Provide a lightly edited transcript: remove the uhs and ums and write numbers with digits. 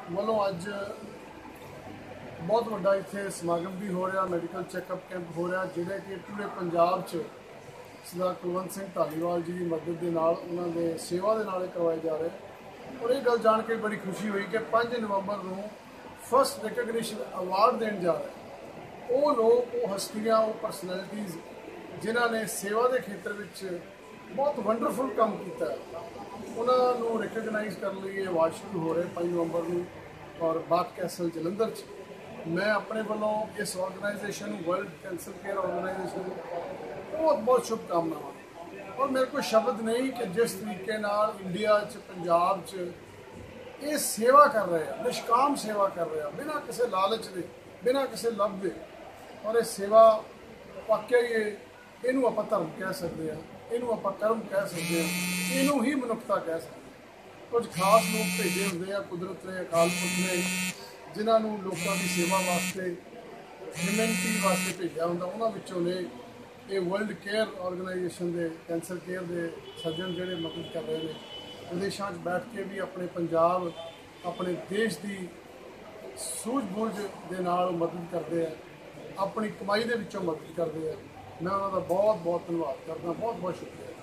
ਵੱਲੋਂ ਅੱਜ बहुत ਵੱਡਾ ਇੱਥੇ ਸਮਾਗਮ भी हो रहा, मैडिकल चैकअप कैंप हो रहा, ਜਿਹੜੇ कि पूरे पंजाब 'ਚ सरदार कुलवंत सिंह धालीवाल जी की मदद के नाल उन्होंने सेवा के नाल करवाए जा रहे। और ये गल जान के बड़ी खुशी हुई कि 5 नवंबर को फर्स्ट रिकग्निशन अवार्ड देने जा रहे। वो लोग, वो हस्तियाँ, वो परसनैलिटीज़ जिन्होंने सेवा के खेत्र में बहुत वंडरफुल काम किया, उन्होंने रिकगनाइज करने लिए अवार्ड शुरू हो रहे 5 नवंबर को और बाथ कैसल जलंधर 'ਚ। मैं अपने वालों इस organisation world cancer care organisation बहुत बहुत शुभकामनावां। और मेरे को शब्द नहीं कि जिस तरीके नाल इंडिया च पंजाब च ये सेवा कर रहे हैं, निष्काम सेवा कर रहे हैं, बिना किसी लालच के, बिना किसी लभ के। और ये सेवा वाकई इनू आप धर्म कह सकते हैं, इनू आप कर्म कह सकते हैं, इनू ही मनुखता कह सकते हैं। कुछ खास लोग भेजे होंगे हैं, कुदरत ने, अकाल पुरख ने, जिन्होंने लोगों की सेवा वास्ते, ह्यूमैनिटी वास्ते भेजा होंगे। उन्होंने ने ये वर्ल्ड केयर ऑर्गेनाइजेशन के कैंसर केयर के सज्जन जोड़े मदद कर रहे हैं, विदेशों बैठ के भी अपने पंजाब, अपने देश की सूझबूझ के नाल मदद करते हैं, अपनी कमाई के विचों मदद करते हैं। मैं उन्होंने बहुत बहुत धन्यवाद करता, बहुत बहुत शुक्रिया।